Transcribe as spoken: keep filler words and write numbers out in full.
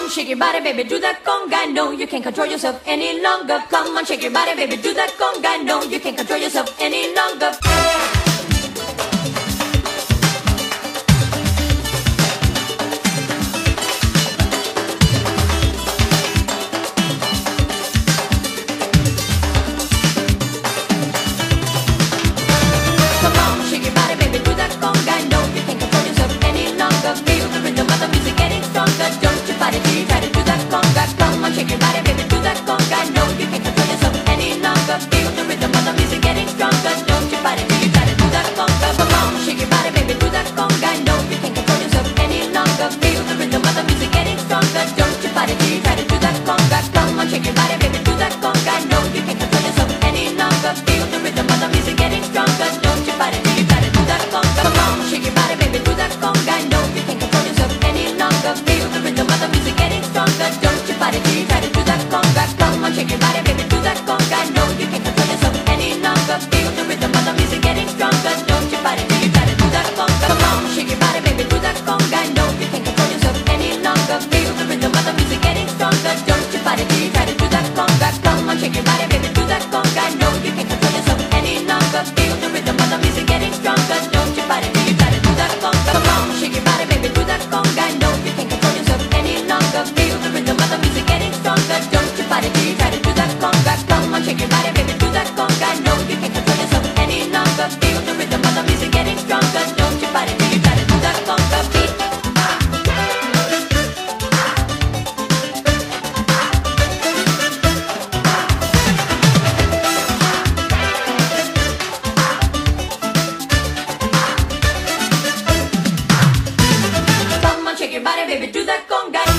on, shake your body, baby, do that conga. No, you can't control yourself any longer. Come on, shake your body, baby, do that conga. No, you can't control yourself any longer. Shake your body, baby, do that conga.